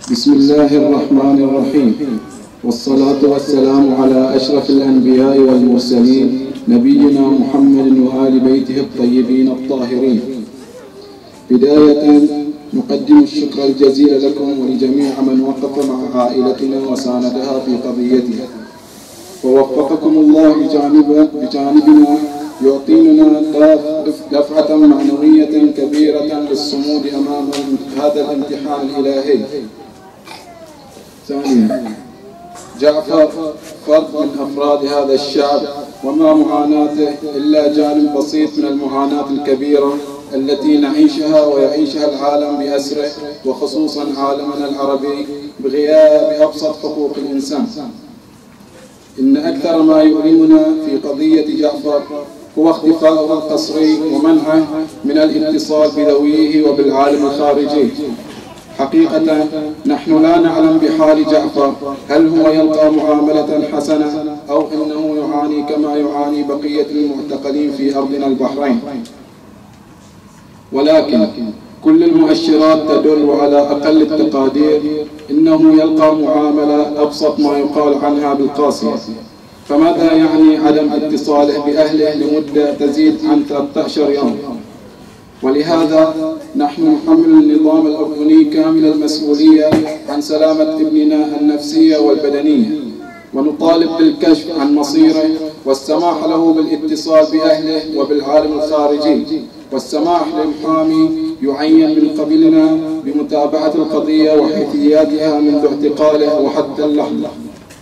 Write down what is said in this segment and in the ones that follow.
بسم الله الرحمن الرحيم، والصلاة والسلام على أشرف الأنبياء والمرسلين نبينا محمد وآل بيته الطيبين الطاهرين. بداية نقدم الشكر الجزيل لكم ولجميع من وقف مع عائلتنا وساندها في قضيتها، ووفقكم الله بجانبنا يعطينا دفعة معنوية كبيرة للصمود أمام هذا الامتحان الإلهي. ثانيا، جعفر فرد من أفراد هذا الشعب، وما معاناته إلا جانب بسيط من المعاناة الكبيرة التي نعيشها ويعيشها العالم بأسره، وخصوصا عالمنا العربي بغياب أبسط حقوق الإنسان. إن أكثر ما يؤلمنا في قضية جعفر هو اختفاؤه القسري ومنعه من الاتصال بذويه وبالعالم الخارجي. حقيقة نحن لا نعلم بحال جعفر، هل هو يلقى معاملة حسنة أو إنه يعاني كما يعاني بقية المعتقلين في أرضنا البحرين. ولكن كل المؤشرات تدل على أقل التقادير إنه يلقى معاملة أبسط ما يقال عنها بالقاسية. فماذا يعني عدم اتصاله بأهله لمدة تزيد عن 13 يوم؟ ولهذا نحن نحمل النظام الأردني كامل المسؤولية عن سلامة ابننا النفسية والبدنية، ونطالب بالكشف عن مصيره والسماح له بالاتصال بأهله وبالعالم الخارجي، والسماح للمحامي يعين من قبلنا بمتابعة القضية وحيثياتها منذ اعتقاله وحتى اللحظة.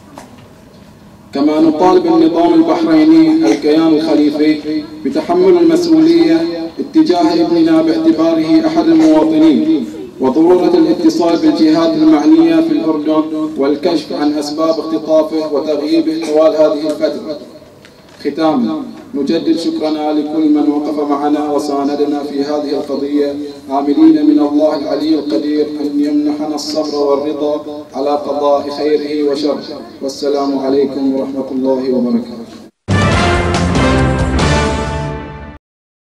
كما نطالب النظام البحريني الكيان الخليفي بتحمل المسؤولية اتجاه ابننا باعتباره أحد المواطنين، وضرورة الاتصال بالجهات المعنية في الأردن والكشف عن أسباب اختطافه وتغييبه طوال هذه الفترة. ختاما، نجدد شكرنا لكل من وقف معنا وساندنا في هذه القضية، عاملين من الله العلي القدير أن يمنحنا الصبر والرضا على قضاء خيره وشره. والسلام عليكم ورحمة الله وبركاته.